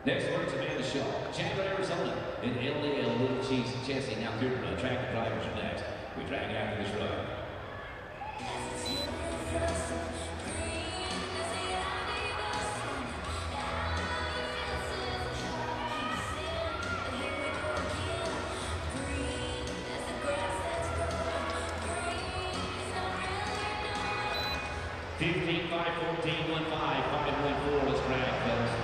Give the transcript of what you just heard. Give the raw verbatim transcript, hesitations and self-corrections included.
Next one is Amanda Shaw, Chandler, Arizona, and L A L Little Cheese Chessie. Now cleared to run. Track and drivers are next. We drag after this run. fifteen, five, fourteen, one, five, five, one, four. Let's drag, folks.